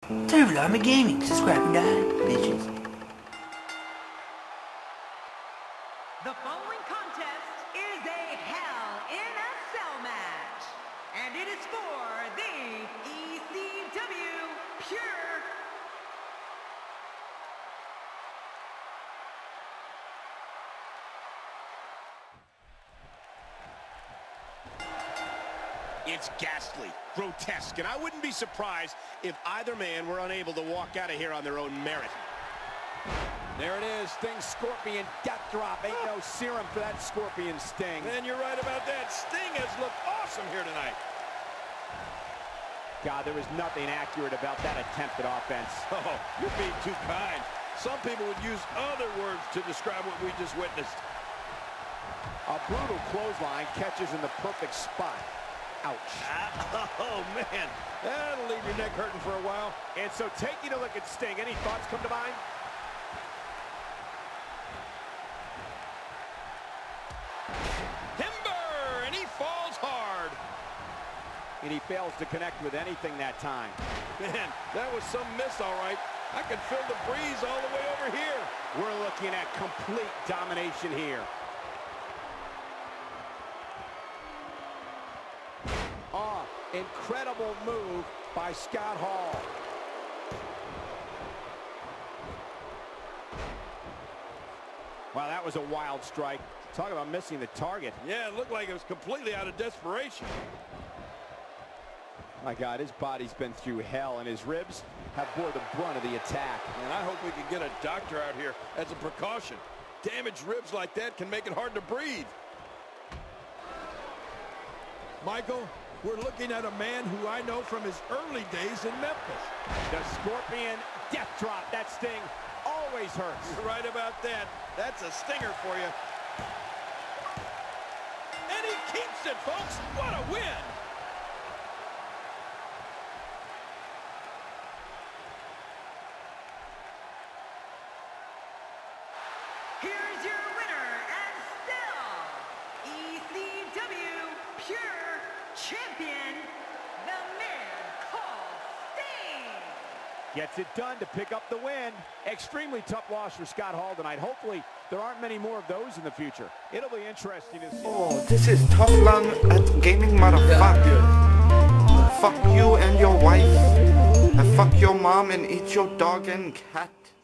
Turtle Army Gaming. Subscribe and die, bitches. The following contest is a Hell in a Cell match, and it is for the ECW Pure. It's ghastly, grotesque, and I wouldn't be surprised if either man were unable to walk out of here on their own merit. There it is, Sting Scorpion death drop. Ain't no serum for that Scorpion Sting. Man, you're right about that. Sting has looked awesome here tonight. God, there was nothing accurate about that attempted offense. Oh, you're being too kind. Some people would use other words to describe what we just witnessed. A brutal clothesline catches in the perfect spot. Ouch. Oh, man. That'll leave your neck hurting for a while. And so taking a look at Sting, any thoughts come to mind? Timber, and he falls hard. And he fails to connect with anything that time. Man, that was some miss, all right. I can feel the breeze all the way over here. We're looking at complete domination here. Incredible move by Scott Hall. Wow, that was a wild strike. Talk about missing the target. Yeah, it looked like it was completely out of desperation. My God, his body's been through hell, and his ribs have bore the brunt of the attack. And I hope we can get a doctor out here as a precaution. Damaged ribs like that can make it hard to breathe. Michael, we're looking at a man who I know from his early days in Memphis. The Scorpion death drop. That Sting always hurts. You're right about that. That's a stinger for you. And he keeps it, folks. What a win. Here's your winner and still ECW Pure Champion, the man called Sting. Gets it done to pick up the win. Extremely tough loss for Scott Hall tonight. Hopefully, there aren't many more of those in the future. It'll be interesting to see. Oh, this is Tough Lung at Gaming, motherfucker. Fuck you and your wife. And fuck your mom and eat your dog and cat.